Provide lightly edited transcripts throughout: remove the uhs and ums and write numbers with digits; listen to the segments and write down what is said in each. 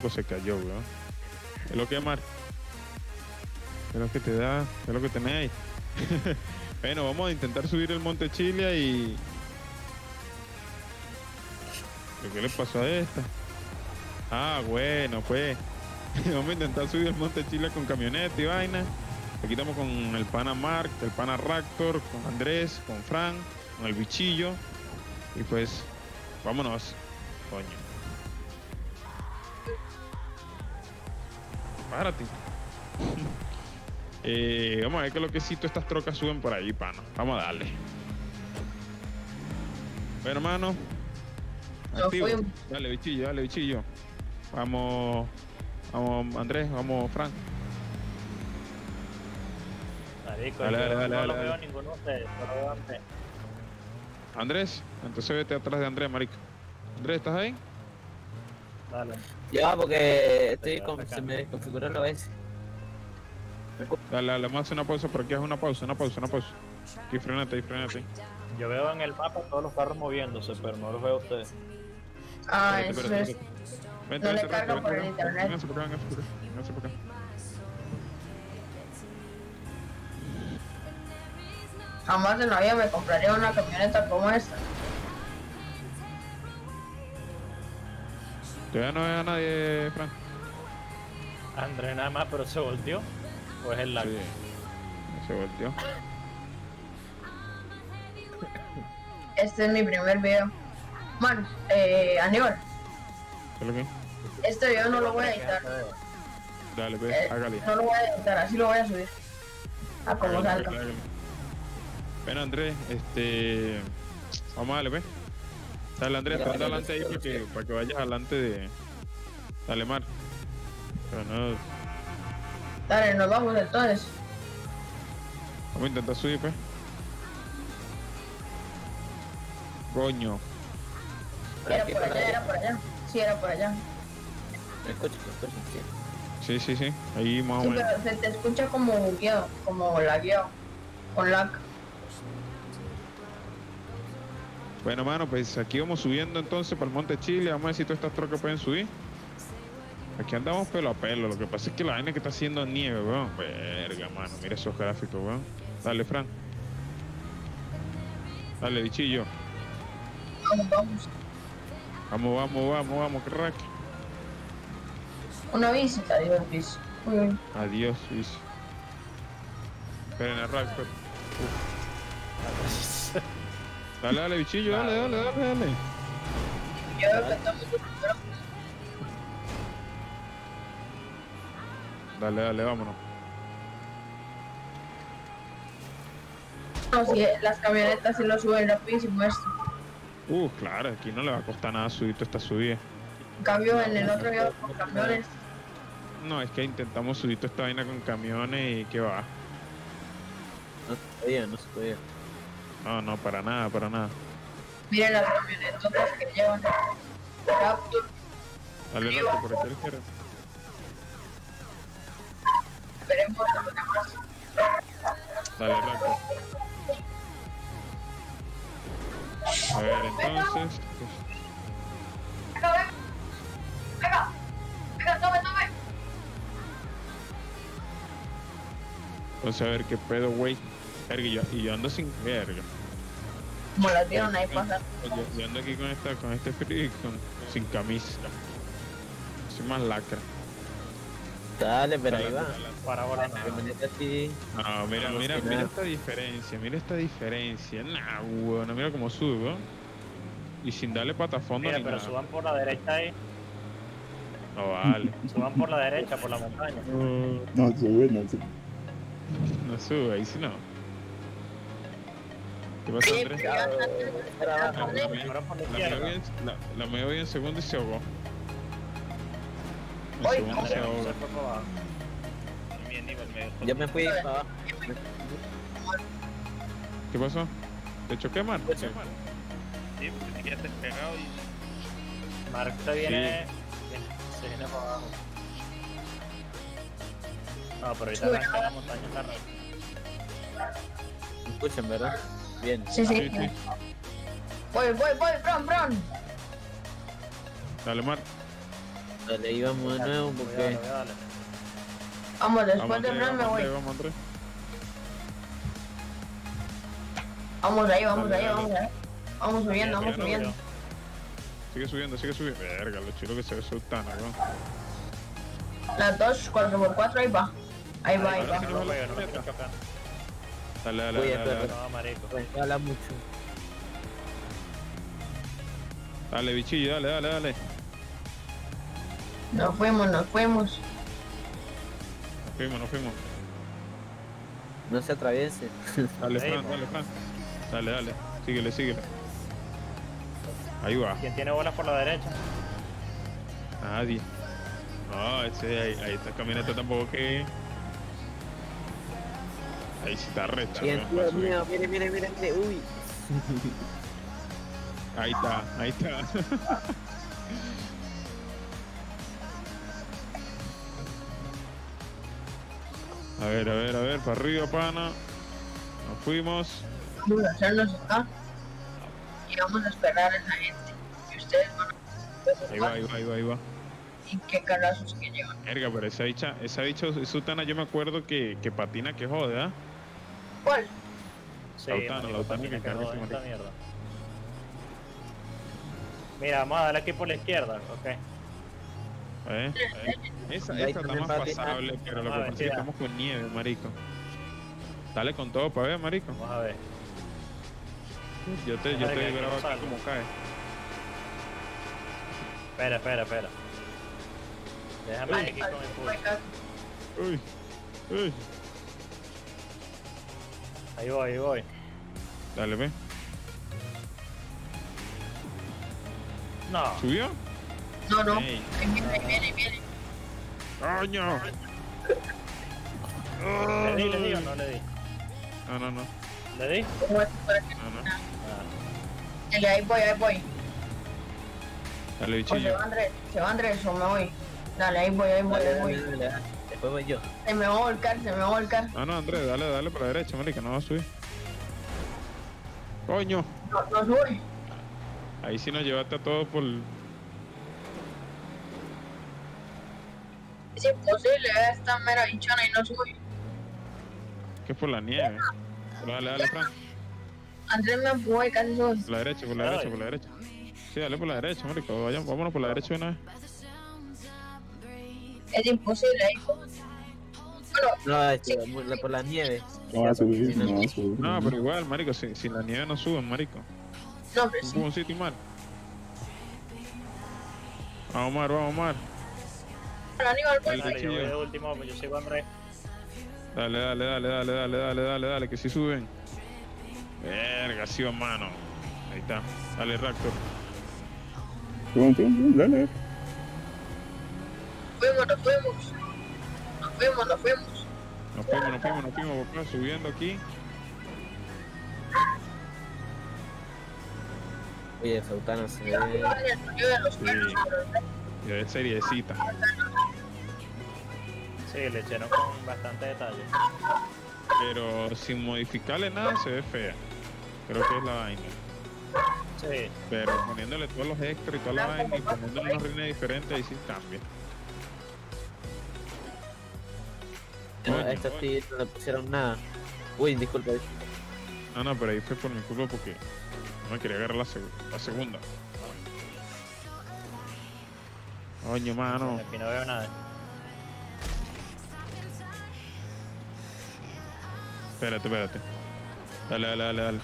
Pues se cayó, weón. Es lo que Mar. Es lo que te da, es lo que tenéis. Bueno, vamos a intentar subir el Monte Chile y... ¿Qué le pasó a esta? Ah, bueno, pues. Vamos a intentar subir el Monte Chile con camioneta y vaina. Aquí estamos con el pana Mark, el pana Raptor, con Andrés, con Frank, con el bichillo. Y pues, vámonos. Coño. Párate. Vamos a ver qué loquecito estas trocas suben por ahí, pana. Vamos a darle. Bueno, hermano. Activo. Dale, bichillo, dale, bichillo. Vamos. Vamos, Andrés, vamos, Frank. Marico, Dale, yo dale, no dale, lo dale. veo ninguno de ustedes, solo veo a Andrés. Andrés, entonces vete atrás de Andrés, marico. Andrés, ¿estás ahí? Dale. Ya, porque estoy Espera, con, acá. se me desconfiguró la vez. Dale, dale, vamos a hacer una pausa por aquí, haz una pausa, una pausa, una pausa. Aquí, frenate, ahí, frenate. Yo veo en el mapa todos los carros moviéndose, pero no los veo a ustedes. Ah, Espérate, eso espérate, es. espérate. Vente, No le vente, carga vente, por el vente, internet. vénganse por acá, vénganse por acá, vénganse por acá. Jamás en la vida me compraría una camioneta como esta. Todavía no veo a nadie, Frank. Andrés nada más, pero se volteó. ¿O es el lag? Sí, se volteó. Este es mi primer video. Man, Aníbal, ¿Qué es lo que? este video no lo voy a editar. Dale, pues, hágale. No lo voy a editar, así lo voy a subir. A como Hágale, salga. hágale. Bueno, Andrés, vamos a darle, pues. Dale, Andrés, anda adelante ahí para que vayas adelante de... Dale, Mar. Pero no... Dale, nos vamos entonces. Vamos a intentar subir, pues. Coño. Era por allá, era por allá. Sí, era por allá. Me escucho, sí. Sí, sí, sí. Ahí más o Sí, menos. pero se te escucha como bugueado, como lagueado. Con lag. Bueno, mano, pues aquí vamos subiendo entonces para el Monte Chile. Vamos a ver si todas estas trocas pueden subir. Aquí andamos pelo a pelo. Lo que pasa es que la vaina que está haciendo nieve, weón. Verga, mano. Mira esos gráficos, weón. Dale, Frank. Dale, bichillo. Vamos, vamos. Vamos, vamos, vamos, vamos, crack. Una visita, Dios bici. Uy, uy. Adiós, bicho. Esperen el Raptor. Dale, dale, bichillo, dale, dale, dale, dale. Yo veo que estamos recuperando. Dale, dale, vámonos. No, si las camionetas sí lo suben rapidísimo esto. Claro, aquí no le va a costar nada subir toda esta subida. En cambio, en el otro video con camiones. No, es que intentamos subir toda esta vaina con camiones y qué va. No se podía, no se podía. No, no, para nada, para nada. Miren las camionetotas que llevan. Raptor. Dale, Raptor, por aquí a la izquierda. Esperemos a los demás. Dale, Raptor. A ver, entonces... pues, Venga, venga. Venga. Venga, tome, tome. entonces, a ver qué pedo, güey. Verga, y yo ando sin verga. Como la dieron ahí pasar. Yo ando aquí con este frío y sin camisa. Soy más lacra. Dale, pero ahí va. Para ahora no. La camioneta así. No, mira, mira, mira esta diferencia, mira esta diferencia. Nah, bueno, mira cómo sube, weón. Y sin darle patafondo Mira, ni pero nada. suban por la derecha ahí. No vale. Suban por la derecha, por la montaña. No sube, no sube. No sube, ahí sí no. ¿Qué pasa, Andrés? Ahora por la La izquierda. me la me voy en segundo y se ahogó. En Uy, segundo se Andrés, ahogó. se fue para abajo. Bien, nivel medio. Yo me fui para abajo. ¿Qué pasó? ¿Te choqué, man? Pues, Sí, porque te quedaste pegado y... Mark se viene... Se viene para abajo. No, pero ahorita arranca la montaña está recta. Me escuchan, ¿verdad? Bien. Sí, sí. Sí, sí. Voy, Bron. Dale, Mar. Dale, ahí vamos de nuevo Cuidado, porque... cuidado. Vamos, después Vamos, de Andrés, Fran me vamos, voy. Andrés, vamos, Andrés. Vamos ahí, vamos Dale, ahí, dale. vamos ahí. Vamos subiendo, vamos Cuidado, subiendo. Sigue subiendo, sigue subiendo. Verga, lo chulo que se ve Sultana, weón. Las 2, 4x4, ahí va. Ahí va, ahí Ahora va. sí No me pego, no me quiero chocar. Dale, dale, Oye, dale, dale, pero- dale. No, marico. Pues habla mucho. Dale, bichillo, dale, dale, dale. Nos fuimos, nos fuimos. Nos fuimos, nos fuimos. No se atraviese. Dale, Ahí, Fran, mo. dale, Fran. Dale, dale. Síguele, síguele. Ahí va. ¿Quién tiene bolas por la derecha? Nadie. No, ese ahí esta camioneta tampoco que. Ahí sí está recha, Bien, weón, para Dios subir. mío, mire, mire, mire, mire. Uy. Ahí está, ahí está. A ver, a ver, a ver, para arriba, pana. Nos fuimos. Vamos a hacernos acá. Y vamos a esperar a esa gente. Y ustedes van Ahí va, ahí va, ahí va, ahí va. y qué carrazos que llevan. Verga, pero esa bicha Sultana, yo me acuerdo que patina que jode, ¿ah? ¿Cuál? Sí, Lautaro, marico, Lautaro, patina que que carga joda ese esta marico. mierda. Mira, vamos a darle aquí por la izquierda, ok. Esa Ahí está también más patina. pasable, pero lo Vamos a que ver, pasa es que tira. estamos con nieve, marico. Dale con todo para ver, marico. Vamos a ver. Yo te Déjame que grabo no aquí salga. como cae. Espera, espera, espera. Déjame Ay, aquí con el ay, pulso. ay, Uy, uy. Ahí voy, ahí voy. Dale, ve. No. ¿Subió? No, no. Ey. Ahí viene, ahí viene, ahí viene. ¡Coño! ¿Le di o no le di? No, no, no. ¿Le di? ¿Cómo es para que- No, no. Ah. Dale, ahí voy, ahí voy. Dale, O bichillo. se va Andrés o me voy. Dale, ahí voy, ahí voy, Dale, ahí dale, voy. dale, dale. Después voy yo. Se me va a volcar, se me va a volcar. No, no, Andrés, dale, dale para la derecha, marica, no va a subir. ¡Coño! No, no sube. Ahí sí nos llevaste a todos por... Es imposible, esta mera hinchona y no sube. ¿Qué por la nieve? Pero dale, dale, Fran. Andrés me empujó y casi sube. Por la derecha, por la derecha, por la derecha. Sí, dale por la derecha, marico. Vámonos por la derecha de una vez. Es imposible ahí. Bueno, No, por la nieve. No va a subir, no va a subir. No, pero igual, marico, si la nieve no sube, marico. no, hombre, Un sí. buencito y mal. Vamos, Mar, vamos, Mar. Bueno, Aníbal, pues, Dale. Dale, yo voy de último, pues yo sigo a Andrés. Dale, dale, dale, dale, dale, dale, dale, dale, que sí suben. Verga, sí va mano. Ahí está. Dale, Raptor. Dale. fuimos, nos fuimos. Nos fuimos, nos fuimos. Nos fuimos, papá, subiendo aquí. Oye, Sautana se ve. El sonido de los perros, pero Ya es seriecita. Sí, le echaron con bastante detalle. Pero sin modificarle nada se ve fea. Creo que es la vaina. Sí. Pero poniéndole todos los extras y toda la vaina y poniéndole unos rines diferentes, ahí sí cambia. No, Coño, a estos tíos no le pusieron nada. Uy, disculpa. No, pero ahí fue por mi culpa porque no me quería agarrar la segunda. Coño, mano. Aquí no veo nada. Espérate. Dale.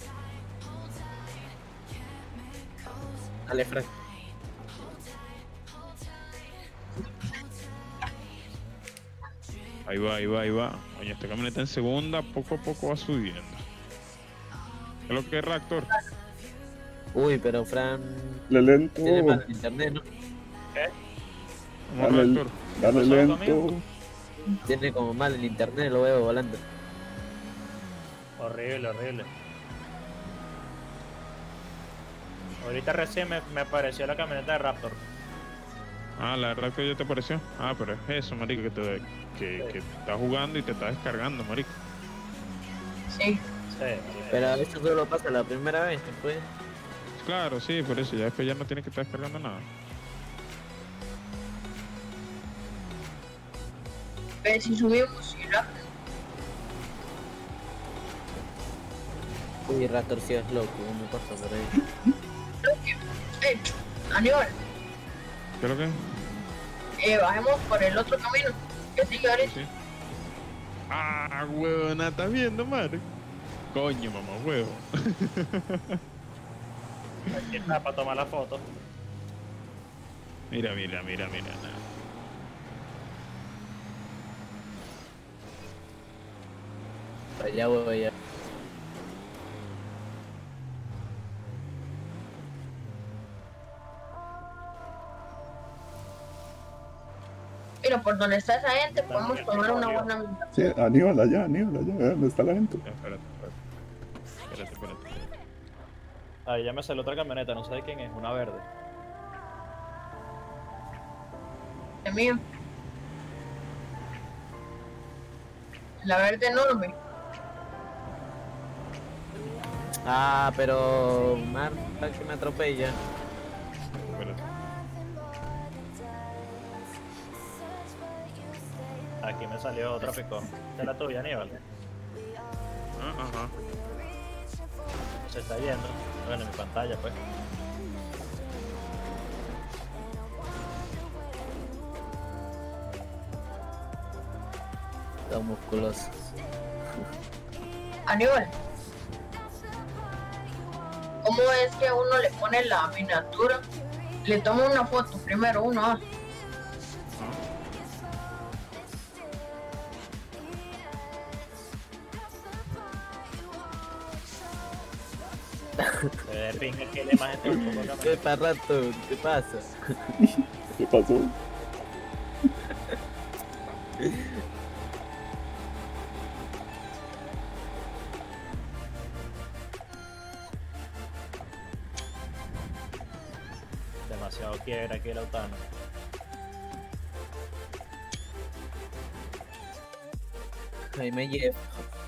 Dale, Frank. Ahí va. Oye, esta camioneta en segunda poco a poco va subiendo. ¿Qué es lo que es Raptor? Uy, pero Fran Dale lento. tiene mal el internet, ¿no? Vamos, Dale, Raptor. dale ¿Pasó lento. conmigo? Tiene como mal el internet, lo veo volando. Horrible, horrible. Ahorita recién me apareció la camioneta de Raptor. Ah, la Raptor ya te apareció. Ah, pero es eso, marico, que te estás jugando y te estás descargando, marico. sí. Sí. Pero eso solo pasa la primera vez, después. Claro, sí, por eso. Ya después ya no tienes que estar descargando nada. Ve si subimos y rápido. Uy, Raptor sí es loco, me pasa por ahí. Aníbal, ¿Qué es lo que? bajemos por el otro camino. Que sigue ahorita. Sí. Ah, huevona, ¿estás viendo, Mark? Coño, mamá, huevo. Aquí está para tomar la foto. Mira. Allá voy, allá. Mira, por donde está esa gente podemos tomar una buena mitad. Sí, Aníbal allá, ¿dónde está la gente? Espérate. Ahí ya me salió otra camioneta, no sé de quién es, una verde. Es mío. La verde enorme. Ah, pero Marta que me atropella. Espérate. Aquí me salió otra picó. ¿Esta es la tuya, Aníbal? Ajá. Se está yendo. Bueno, en mi pantalla, pues. Todo musculoso. Aníbal. ¿Cómo es que uno le pone la miniatura? Le toma una foto primero uno. Se ve pinga que la imagen está un poco ¿Qué cambiada. pasa, Raptor? ¿Qué pasa? ¿Qué pasó? Demasiado quiebra aquí el autano. Ahí me llevo.